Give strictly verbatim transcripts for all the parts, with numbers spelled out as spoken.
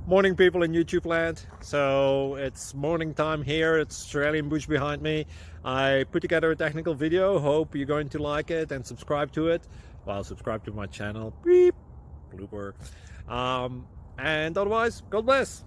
Morning, people in YouTube land. So it's morning time here. It's Australian bush behind me. I put together a technical video. Hope you're going to like it and subscribe to it. Well, subscribe to my channel. Beep. Blooper. Um, and otherwise, God bless.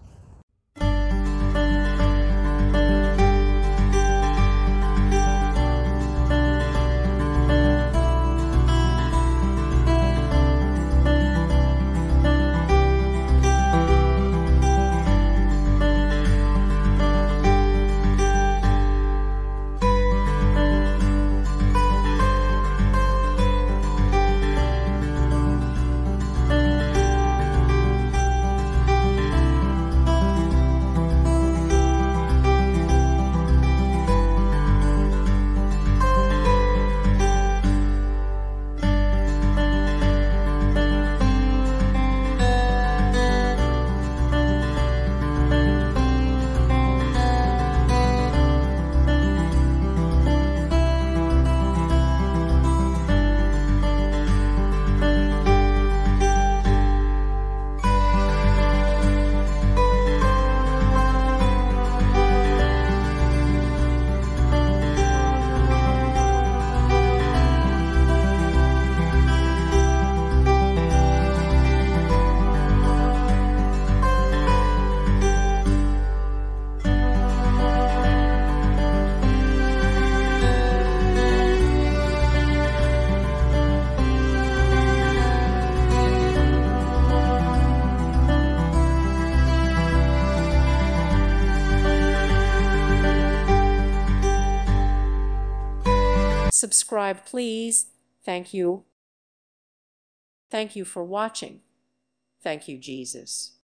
Subscribe, please. Thank you. Thank you for watching. Thank you, Jesus.